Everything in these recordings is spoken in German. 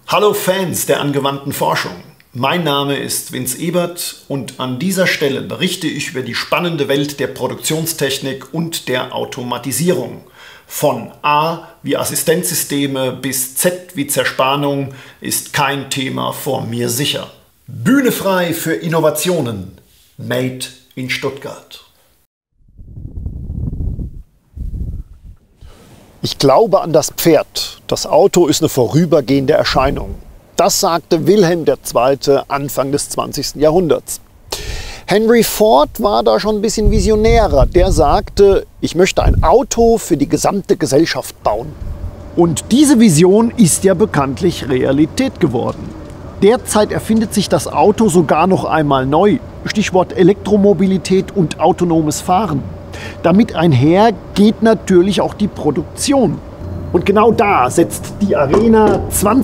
Hallo Fans der angewandten Forschung. Mein Name ist Vince Ebert und an dieser Stelle berichte ich über die spannende Welt der Produktionstechnik und der Automatisierung. Von A wie Assistenzsysteme bis Z wie Zerspannung ist kein Thema vor mir sicher. Bühne frei für Innovationen. Made in Stuttgart. Ich glaube an das Pferd. Das Auto ist eine vorübergehende Erscheinung. Das sagte Wilhelm II. Anfang des 20. Jahrhunderts. Henry Ford war da schon ein bisschen visionärer. Der sagte, ich möchte ein Auto für die gesamte Gesellschaft bauen. Und diese Vision ist ja bekanntlich Realität geworden. Derzeit erfindet sich das Auto sogar noch einmal neu. Stichwort Elektromobilität und autonomes Fahren. Damit einher geht natürlich auch die Produktion. Und genau da setzt die Arena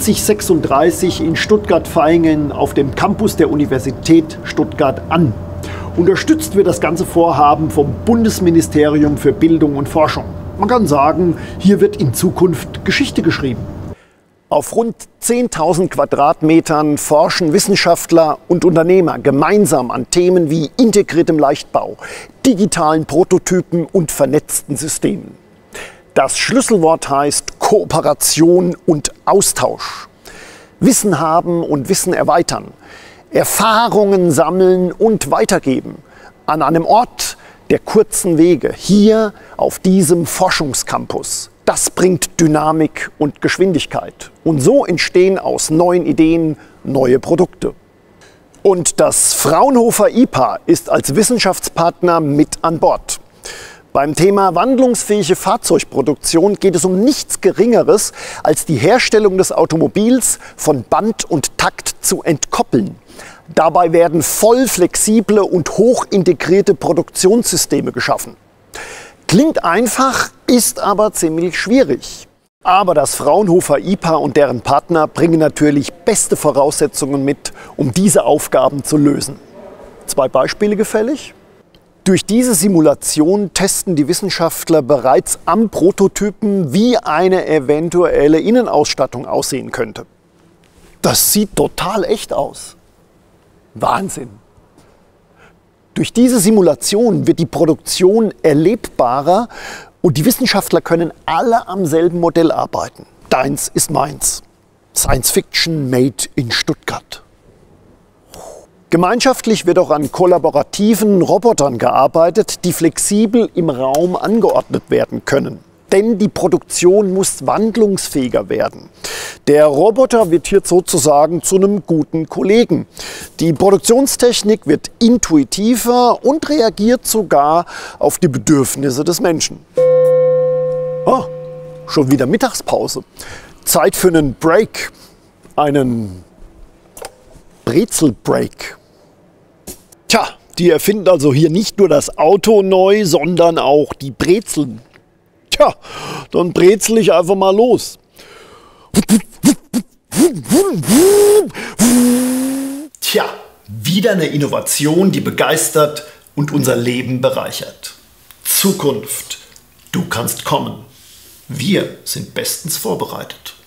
2036 in Stuttgart-Vaihingen auf dem Campus der Universität Stuttgart an. Unterstützt wird das ganze Vorhaben vom Bundesministerium für Bildung und Forschung. Man kann sagen, hier wird in Zukunft Geschichte geschrieben. Auf rund 10.000 Quadratmetern forschen Wissenschaftler und Unternehmer gemeinsam an Themen wie integriertem Leichtbau, digitalen Prototypen und vernetzten Systemen. Das Schlüsselwort heißt Kooperation und Austausch. Wissen haben und Wissen erweitern. Erfahrungen sammeln und weitergeben. An einem Ort der kurzen Wege, hier auf diesem Forschungscampus. Das bringt Dynamik und Geschwindigkeit. Und so entstehen aus neuen Ideen neue Produkte. Und das Fraunhofer IPA ist als Wissenschaftspartner mit an Bord. Beim Thema wandlungsfähige Fahrzeugproduktion geht es um nichts Geringeres, als die Herstellung des Automobils von Band und Takt zu entkoppeln. Dabei werden voll flexible und hochintegrierte Produktionssysteme geschaffen. Klingt einfach, ist aber ziemlich schwierig. Aber das Fraunhofer IPA und deren Partner bringen natürlich beste Voraussetzungen mit, um diese Aufgaben zu lösen. 2 Beispiele gefällig? Durch diese Simulation testen die Wissenschaftler bereits am Prototypen, wie eine eventuelle Innenausstattung aussehen könnte. Das sieht total echt aus. Wahnsinn! Durch diese Simulation wird die Produktion erlebbarer und die Wissenschaftler können alle am selben Modell arbeiten. Deins ist meins. Science Fiction made in Stuttgart. Gemeinschaftlich wird auch an kollaborativen Robotern gearbeitet, die flexibel im Raum angeordnet werden können. Denn die Produktion muss wandlungsfähiger werden. Der Roboter wird hier sozusagen zu einem guten Kollegen. Die Produktionstechnik wird intuitiver und reagiert sogar auf die Bedürfnisse des Menschen. Oh, schon wieder Mittagspause. Zeit für einen Break. Einen Brezel-Break. Tja, die erfinden also hier nicht nur das Auto neu, sondern auch die Brezeln. Tja, dann brezel ich einfach mal los. Tja, wieder eine Innovation, die begeistert und unser Leben bereichert. Zukunft, du kannst kommen. Wir sind bestens vorbereitet.